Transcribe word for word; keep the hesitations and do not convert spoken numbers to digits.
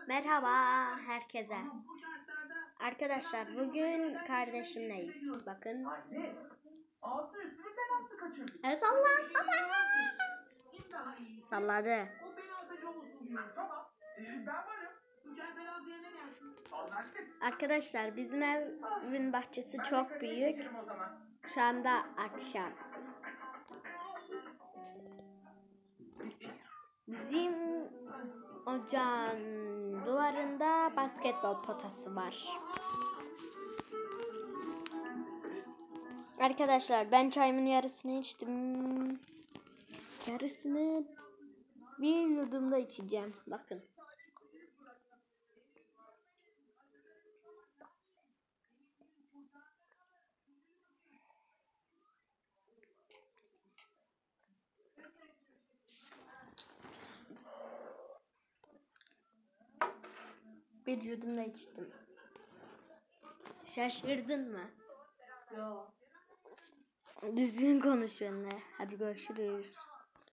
Merhaba herkese. Arkadaşlar bugün kardeşimleyiz. Bakın. El salla. Salladı. Arkadaşlar bizim evin bahçesi çok büyük. Şu anda akşam. Bizim ocağın duvarında basketbol potası var. Arkadaşlar ben çayımın yarısını içtim. Yarısını bir yudumda içeceğim. Bakın. Bir yudumda içtim. Şaşırdın mı? Yok. Düzgün konuş benimle. Hadi görüşürüz.